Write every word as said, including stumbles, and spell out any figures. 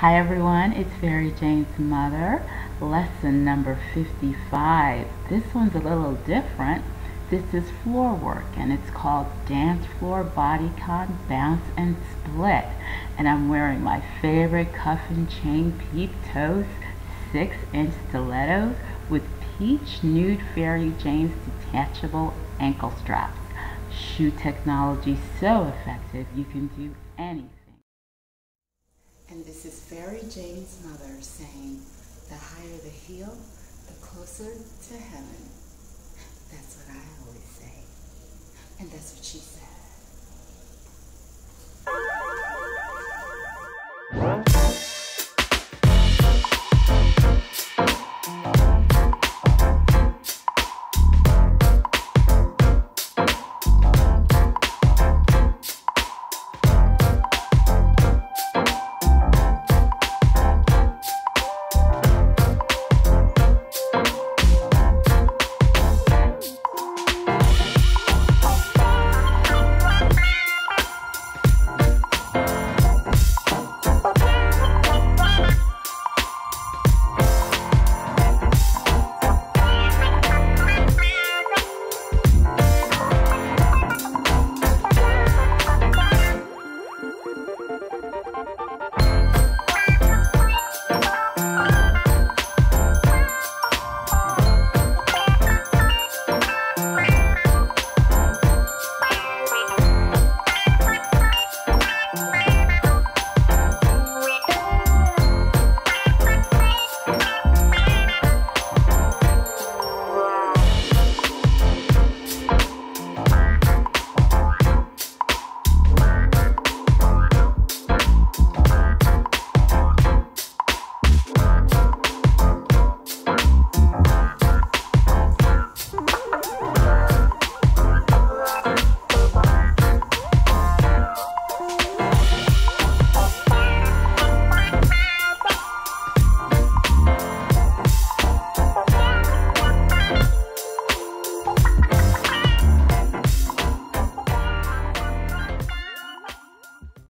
Hi everyone, it's Fairy Jane's mother, lesson number fifty-five. This one's a little different. This is floor work and it's called Dance Floor Bodycon Bounce and Split. And I'm wearing my favorite cuff and chain peep toes, six inch stilettos with peach nude Fairy Jane's detachable ankle straps. Shoe technology so effective you can do anything. And this is Fairy Jane's mother saying, the higher the heel, the closer to heaven. That's what I always say. And that's what she said.